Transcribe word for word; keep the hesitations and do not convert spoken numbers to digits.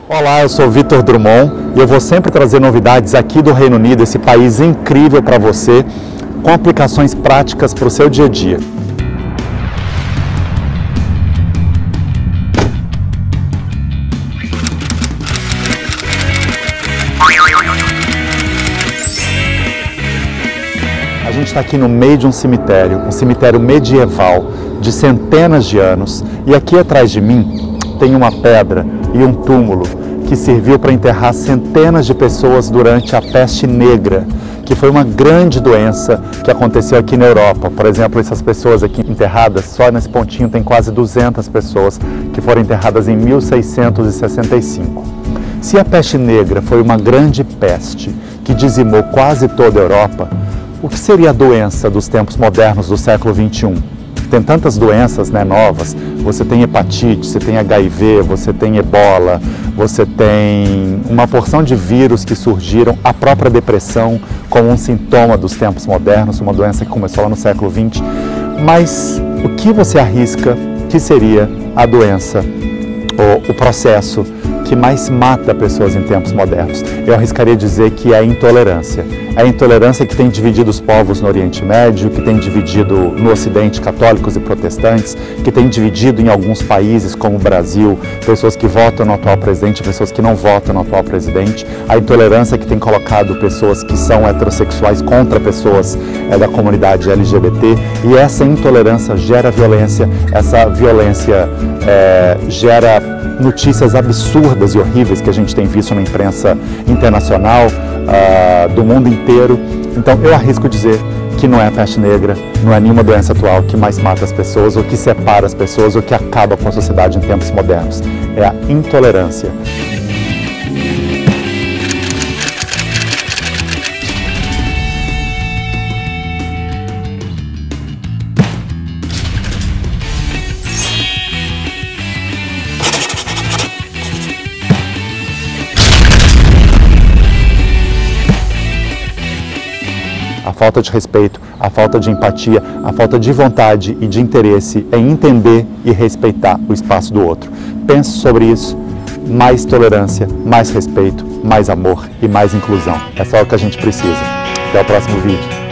Olá, eu sou Victor Drummond e eu vou sempre trazer novidades aqui do Reino Unido, esse país incrível para você, com aplicações práticas para o seu dia a dia. A gente está aqui no meio de um cemitério, um cemitério medieval de centenas de anos, e aqui atrás de mim tem uma pedra e um túmulo que serviu para enterrar centenas de pessoas durante a peste negra, que foi uma grande doença que aconteceu aqui na Europa. Por exemplo, essas pessoas aqui enterradas, só nesse pontinho tem quase duzentas pessoas que foram enterradas em mil seiscentos e sessenta e cinco. Se a peste negra foi uma grande peste que dizimou quase toda a Europa, o que seria a doença dos tempos modernos do século vinte e um? Tem tantas doenças, né, novas, você tem hepatite, você tem H I V, você tem ebola, você tem uma porção de vírus que surgiram, a própria depressão como um sintoma dos tempos modernos, uma doença que começou lá no século vinte. Mas o que você arrisca que seria a doença, ou o processo que mais mata pessoas em tempos modernos? Eu arriscaria dizer que é a intolerância. É a intolerância que tem dividido os povos no Oriente Médio, que tem dividido no Ocidente católicos e protestantes, que tem dividido em alguns países como o Brasil, pessoas que votam no atual presidente e pessoas que não votam no atual presidente. A intolerância que tem colocado pessoas que são heterossexuais contra pessoas é, da comunidade L G B T, e essa intolerância gera violência, essa violência é, gera notícias absurdas e horríveis que a gente tem visto na imprensa internacional, uh, do mundo inteiro. Então eu arrisco dizer que não é a peste negra, não é nenhuma doença atual que mais mata as pessoas, ou que separa as pessoas, ou que acaba com a sociedade em tempos modernos. É a intolerância. A falta de respeito, a falta de empatia, a falta de vontade e de interesse em entender e respeitar o espaço do outro. Pense sobre isso. Mais tolerância, mais respeito, mais amor e mais inclusão. É só o que a gente precisa. Até o próximo vídeo.